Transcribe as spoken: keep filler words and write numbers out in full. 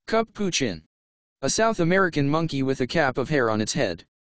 Capuchin. A South American monkey with a cap of hair on its head.